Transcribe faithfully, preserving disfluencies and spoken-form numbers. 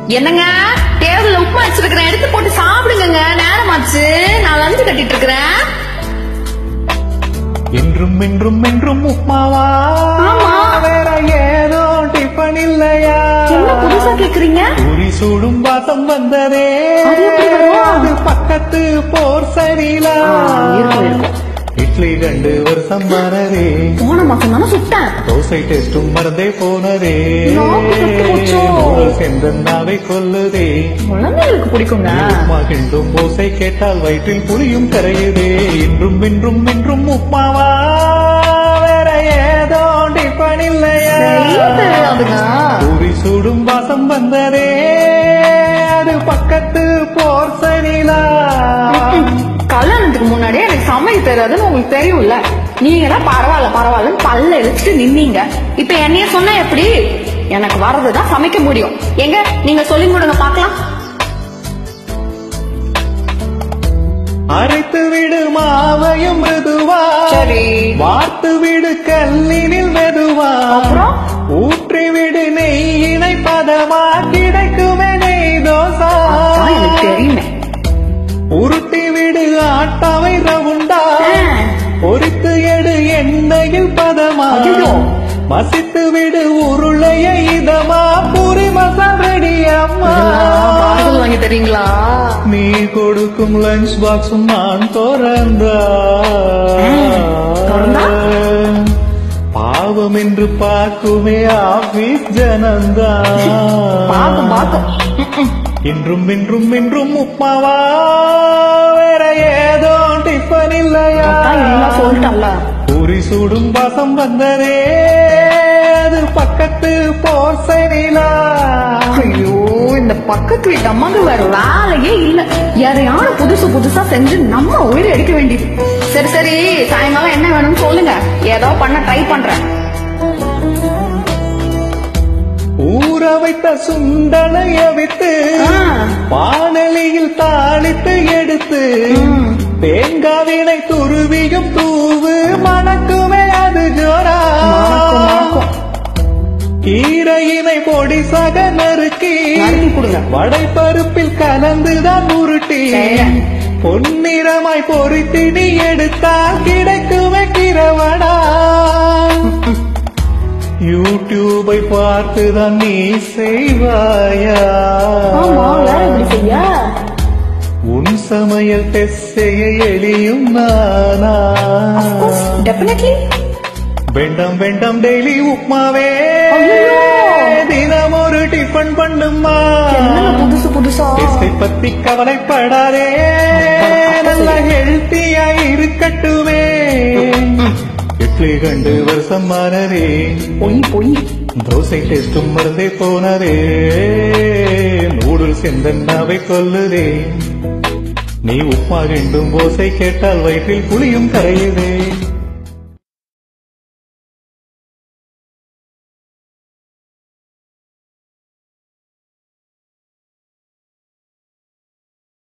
என்னங்க டேபிள்ல உப்புமா வச்சிருக்கிறேன், எடுத்து போட்டு சாப்பிடுங்க. நேரமாச்சு, நான் லஞ்சு கட்டிட்டு இருக்கிறேன். என்றும் என்றும் என்றும் உப்மாவா? ஆமா. வேற ஏதோ டிஃபன் இல்லையா? என்ன புதுசா கேக்குறீங்க? பூரி சூடும் வாசம் வந்ததே, அது எப்படி வரும்? அது பக்கத்து போர் சரியிலா. இருக்கும் இருக்கும். இட்லி ரெண்டு வருஷம் மாறதே, போன மாசம் தானே சுட்டேன். தோசை டெஸ்டும் மறந்தே போனதே, செந்தன்னாவை கொல்லுதே. குழந்தைகளுக்கு பிடிக்குங்க. உப்மா கிண்டும் ஓசை கேட்டால் வயிற்றில் புளியும் கரையுதே. இன்றும் இன்றும் இன்றும் உப்மாவா? வேற ஏதோ டிஃபன் இல்லையா? பூரி சூடும் வாசம் வந்ததே, அது பக்கத்து போர் சரியிலா. கல்யாணத்துக்கு முன்னாடியே எனக்கு சமையல் தெரியாதுன்னு உங்களுக்கு தெரியும்ல. நீங்க தான் பரவாயில்ல பரவாயில்லன்னு பல்ல எடுத்துட்டு நின்னீங்க. இப்ப என்னைய சொன்னா எப்படி? எனக்கு வர்றதுதான் சமைக்க முடியும். எங்க நீங்க சொல்லி கொடுங்க பாக்கலாம். அரைத்து விடு மாவையும் மிருதுவா, சரி. வார்த்து விடு கல்லினில் மெதுவா, அப்புறம் ஊற்றி விடு நெய்யினை பதமா, கிடைக்குமே நெய் தோசா. எனக்கு தெரியுமே. உருட்டி விடு ஆட்டாவை ரவுண்டா, பொறித்து எடு எண்ணெயில் பதமா, மசித்து விடு உருளைய இதமா, பூரி மசால் ரெடி அம்மா. வாங்கி தரீங்களா? நீ கொடுக்கும் லஞ்ச் பாக்ஸும் நான் திறந்தா, பாவம் என்று பார்க்குமே ஆபீஸ் ஜனந்தா. இன்றும் இன்றும் இன்றும் உப்மாவா? வேற ஏதோ டிஃபன் இல்லையா? சொல்லிட்டல்ல. பூரி சூடும் வாசம் வந்ததே, அது பக்கத்து போர் சரியிலா. ஐயோ, இந்த பக்கத்து வீட்டு அம்மாங்க வேற வேலையே இல்ல. யாரையான புதுசு புதுசா செஞ்சு நம்ம உயிரை எடுக்க வேண்டியது. சரி சரி, சாயங்காலம் என்ன வேணும்னு சொல்லுங்க, ஏதோ பண்ண ட்ரை பண்றேன். ஊற வைத்த சுண்டலைய விட்டு வானலியில் தாளித்து எடுத்து, தேங்காவினை துருவியும் தூவு மணக்குமே அது ஜோரா. கீரையினை பொடி சக நறுக்கி வடை பருப்பில் கலந்துதான் உருட்டி, பொன்னிறமாய் பொறித்தினி எடுத்தால் கிடைக்குமே கிரவடா. யூடியூபை பார்த்துதான் நீ செய்வாயா? உன் சமையல் டெஸ்ட் செய்ய எளியும் நானா? வேண்டாம் வேண்டாம் டெய்லி உப்மாவே, தினம் ஒரு டிஃபன் பண்ணுமா. புதுசு புதுசா டெஸ்டை பத்தி கவலைப்படாதே, நல்ல ஹெல்த்தியா இருக்கட்டுமே. இட்லி கண்டு வருஷம் மாறதே, பொய் பொய். தோசை டெஸ்டும் மறந்தே போனதே, நூடுல்ஸ் எந்தன்னாவை கொல்லுதே. நீ உப்மா கிண்டும் ஓசை கேட்டால் வயிற்றில் புளியும் கரையுதே.